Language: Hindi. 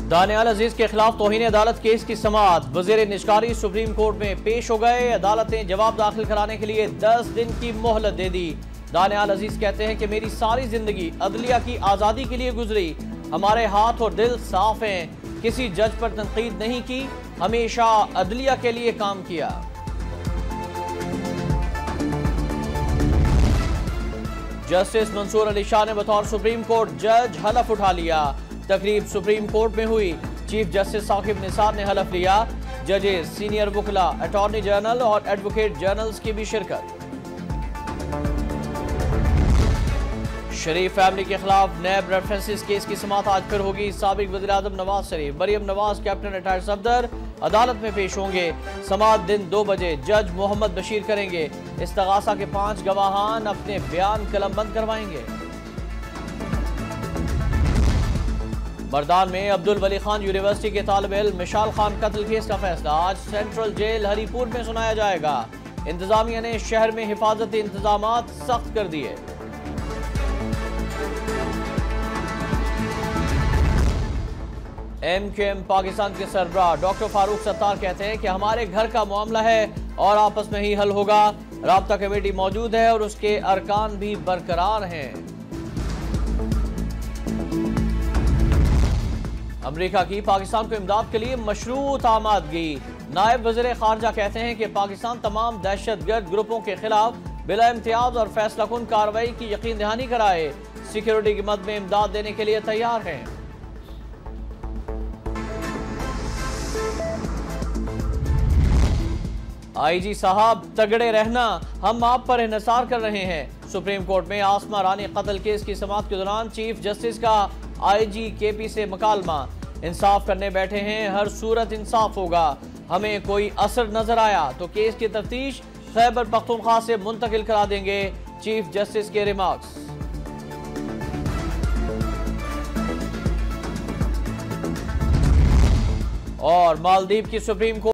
दानियाल अजीज के खिलाफ तौहीन अदालत केस की समाअत। वजीर निशकारी सुप्रीम कोर्ट में पेश हो गए। अदालत ने जवाब दाखिल कराने के लिए 10 दिन की मोहलत दे दी। दानियाल अजीज कहते हैं कि मेरी सारी जिंदगी अदलिया की आज़ादी के लिए गुजरी। हमारे हाथ और दिल साफ हैं। किसी जज पर तनकीद नहीं की, हमेशा अदलिया के लिए काम किया। जस्टिस मंसूर अली शाह ने बतौर सुप्रीम कोर्ट जज हलफ उठा लिया। तकरीब सुप्रीम कोर्ट में हुई। चीफ जस्टिस साकिब निसार ने हलफ लिया। जजेस, सीनियर वकला, अटॉर्नी जनरल और एडवोकेट जनरल्स की भी शिरकत। शरीफ फैमिली के खिलाफ नैब रेफरेंसेस केस की समाअत आज फिर होगी। साबिक वज़ीर आज़म नवाज शरीफ, मरियम नवाज, कैप्टन रिटायर्ड सफदर अदालत में पेश होंगे। समाअत दिन 2 बजे जज मोहम्मद बशीर करेंगे। इस्तगासा के 5 गवाहान अपने बयान कलमबंद करवाएंगे। मर्दान में अब्दुल वली खान यूनिवर्सिटी के तालिब इल्म मिशाल खान कत्ल केस का फैसला आज सेंट्रल जेल हरीपुर में सुनाया जाएगा। इंतजामिया ने शहर में हिफाजती इंतजामात सख्त कर दिए। MKM पाकिस्तान के सरबराह डॉक्टर फारूक सत्तार कहते हैं कि हमारे घर का मामला है और आपस में ही हल होगा। राब्ता कमेटी मौजूद है और उसके अरकान भी बरकरार हैं। अमेरिका की पाकिस्तान को इमदाद के लिए मशरूत आमादगी। नायब वज़ीर खारजा कहते हैं कि पाकिस्तान तमाम दहशतगर्द ग्रुपों के खिलाफ बिला इम्तियाज और फैसला कुन कार्रवाई की यकीन दहानी कराए। सिक्योरिटी की मद में इमदाद देने के लिए तैयार हैं। IG साहब, तगड़े रहना, हम आप पर इन्हिसार कर रहे हैं। सुप्रीम कोर्ट में आसमा रानी कत्ल केस की समाअत के दौरान चीफ जस्टिस का IG KP से मुकालमा। इंसाफ करने बैठे हैं, हर सूरत इंसाफ होगा। हमें कोई असर नजर आया तो केस की तफ्तीश खैबर पख्तूनख्वा से मुंतकिल करा देंगे। चीफ जस्टिस के रिमार्क्स। और मालदीव की सुप्रीम कोर्ट